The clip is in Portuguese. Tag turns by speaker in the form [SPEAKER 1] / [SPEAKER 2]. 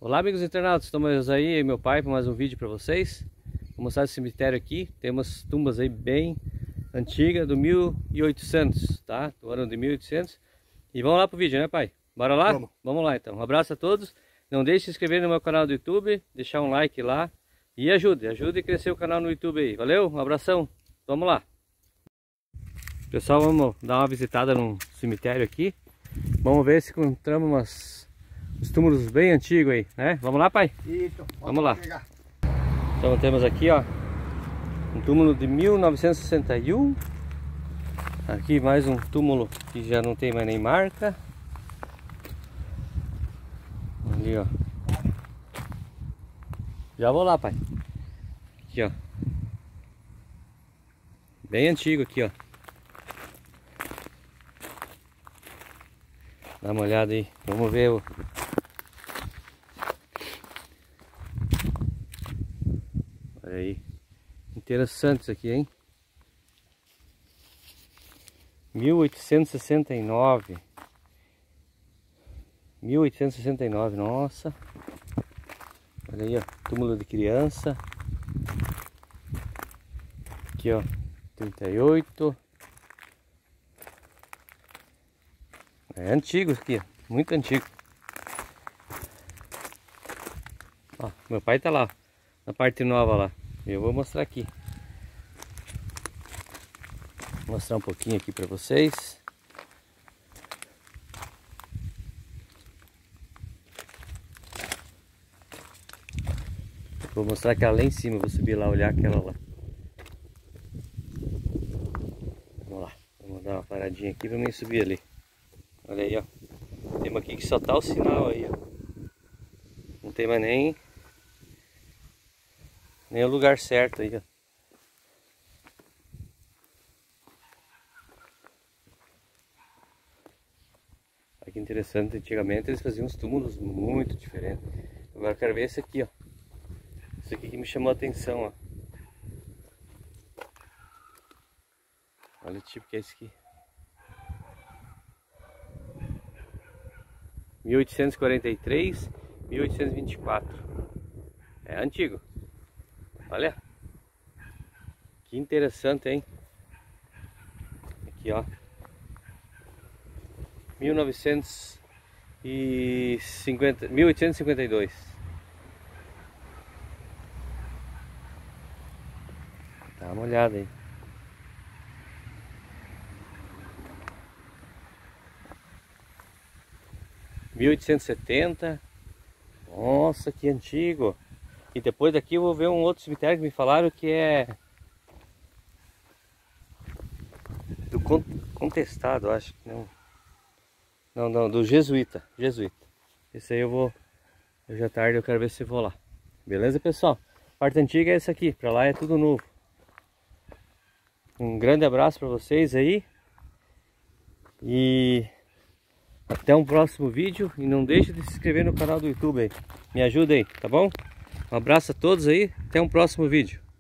[SPEAKER 1] Olá amigos internautas, estamos aí, eu e meu pai, para mais um vídeo para vocês. Vou mostrar esse cemitério aqui. Tem umas tumbas aí bem antigas, do 1800, tá? Do ano de 1800. E vamos lá pro vídeo, né pai? Bora lá? Vamos lá então. Um abraço a todos. Não deixe de se inscrever no meu canal do YouTube, deixar um like lá. E ajude a crescer o canal no YouTube aí. Valeu? Um abração. Vamos lá. Pessoal, vamos dar uma visitada num cemitério aqui. Vamos ver se encontramos os túmulos bem antigos aí, né? Vamos lá, pai?
[SPEAKER 2] Isso,
[SPEAKER 1] vamos lá.
[SPEAKER 2] Pegar.
[SPEAKER 1] Então temos aqui, ó, um túmulo de 1961. Aqui mais um túmulo que já não tem mais nem marca. Ali, ó. Já vou lá, pai. Aqui, ó. Bem antigo aqui, ó. Dá uma olhada aí. Vamos ver o... Olha aí. Interessante isso aqui, hein? 1869. 1869, nossa. Olha aí, ó. Túmulo de criança. Aqui, ó. 38. É antigo isso aqui, ó. Muito antigo. Ó, meu pai tá lá, na parte nova lá. Eu vou mostrar aqui. Vou mostrar um pouquinho aqui pra vocês. Vou mostrar aquela lá em cima, vou subir lá, olhar aquela lá. Vamos lá, vamos dar uma paradinha aqui pra mim subir ali. Olha aí, ó. Tem uma aqui que só tá o sinal aí, ó. Não tem mais nem o lugar certo aí, ó. Olha que interessante, antigamente eles faziam uns túmulos muito diferentes. Agora eu quero ver esse aqui, ó. Esse aqui que me chamou a atenção, ó. Olha o tipo que é esse aqui. 1843, 1824. É antigo. Olha. Que interessante, hein? Aqui, ó. 1852. Dá uma olhada aí. (1870). Nossa, que antigo. E depois daqui eu vou ver um outro cemitério que me falaram que é do Contestado, acho que não. Não, do Jesuíta. Esse aí eu vou, hoje à tarde eu quero ver se vou lá. Beleza, pessoal? A parte antiga é essa aqui, pra lá é tudo novo. Um grande abraço pra vocês aí. E até um próximo vídeo. E não deixe de se inscrever no canal do YouTube aí. Me ajuda aí, tá bom? Um abraço a todos aí. Até um próximo vídeo.